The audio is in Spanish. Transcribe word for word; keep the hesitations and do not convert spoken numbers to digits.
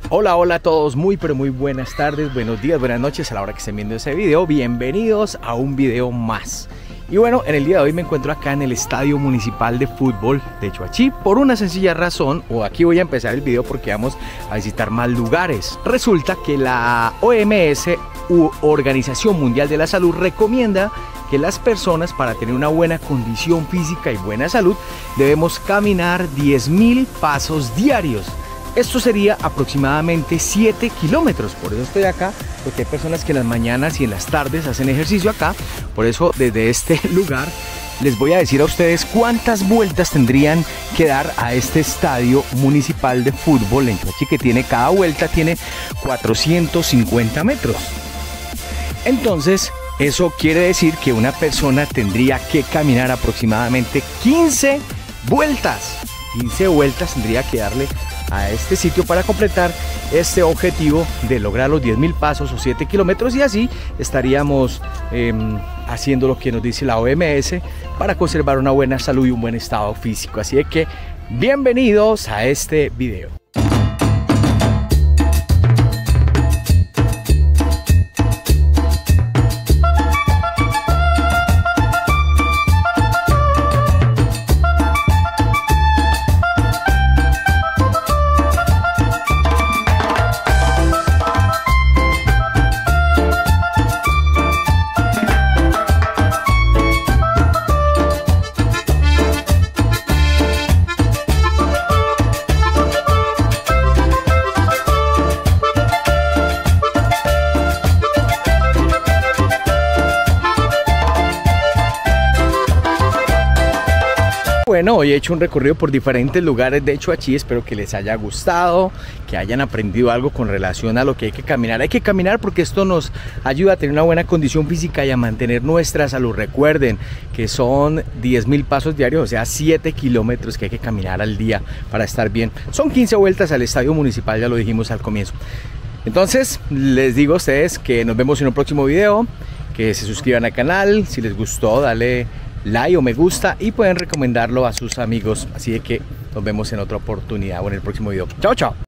Hola, hola a todos, muy pero muy buenas tardes, buenos días, buenas noches a la hora que estén viendo ese video. Bienvenidos a un video más. Y bueno, en el día de hoy me encuentro acá en el Estadio Municipal de Fútbol de Choachí por una sencilla razón, o aquí voy a empezar el video porque vamos a visitar más lugares. Resulta que la O M S, u Organización Mundial de la Salud, recomienda que las personas, para tener una buena condición física y buena salud, debemos caminar diez mil pasos diarios. Esto sería aproximadamente siete kilómetros. Por eso estoy acá, porque hay personas que en las mañanas y en las tardes hacen ejercicio acá. Por eso desde este lugar les voy a decir a ustedes cuántas vueltas tendrían que dar a este estadio municipal de fútbol en Choachí, que tiene, cada vuelta tiene cuatrocientos cincuenta metros. Entonces, eso quiere decir que una persona tendría que caminar aproximadamente quince vueltas. quince vueltas tendría que darle a este sitio para completar este objetivo de lograr los diez mil pasos o siete kilómetros, y así estaríamos eh, haciendo lo que nos dice la O M S para conservar una buena salud y un buen estado físico. Así de que bienvenidos a este video. Bueno, hoy he hecho un recorrido por diferentes lugares de Choachí. Espero que les haya gustado, que hayan aprendido algo con relación a lo que hay que caminar. Hay que caminar porque esto nos ayuda a tener una buena condición física y a mantener nuestra salud. Recuerden que son diez mil pasos diarios, o sea, siete kilómetros que hay que caminar al día para estar bien. Son quince vueltas al estadio municipal, ya lo dijimos al comienzo. Entonces, les digo a ustedes que nos vemos en un próximo video, que se suscriban al canal. Si les gustó, dale like o me gusta y pueden recomendarlo a sus amigos. Así de que nos vemos en otra oportunidad o en el próximo video. Chao, chao.